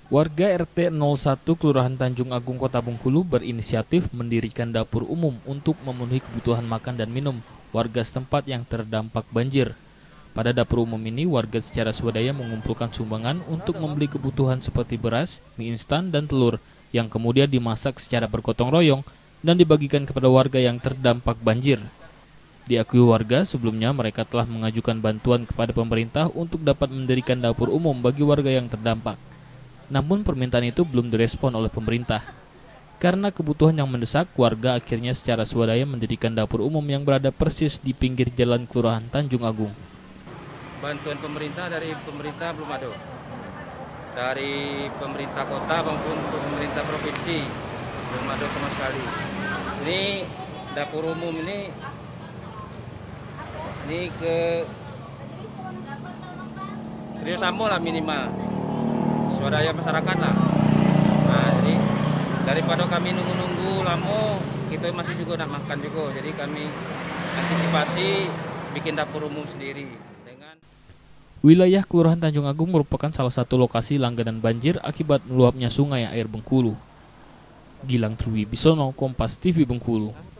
Warga RT 01 Kelurahan Tanjung Agung Kota Bengkulu berinisiatif mendirikan dapur umum untuk memenuhi kebutuhan makan dan minum warga setempat yang terdampak banjir. Pada dapur umum ini, warga secara swadaya mengumpulkan sumbangan untuk membeli kebutuhan seperti beras, mie instan, dan telur yang kemudian dimasak secara bergotong royong dan dibagikan kepada warga yang terdampak banjir. Diakui warga, sebelumnya mereka telah mengajukan bantuan kepada pemerintah untuk dapat mendirikan dapur umum bagi warga yang terdampak. Namun permintaan itu belum direspon oleh pemerintah. Karena kebutuhan yang mendesak, warga akhirnya secara swadaya mendirikan dapur umum yang berada persis di pinggir jalan Kelurahan Tanjung Agung. Bantuan pemerintah dari pemerintah belum ada. Dari pemerintah kota maupun pemerintah provinsi belum ada sama sekali. Ini dapur umum ini ke kerjasama lah minimal. Swadaya masyarakat lah. Nah, jadi daripada kami nunggu-nunggu lama, kita masih juga nak makan juga. Jadi kami antisipasi bikin dapur umum sendiri. Wilayah Kelurahan Tanjung Agung merupakan salah satu lokasi langganan banjir akibat meluapnya sungai air Bengkulu. Gilang Triwibisono, Kompas TV Bengkulu.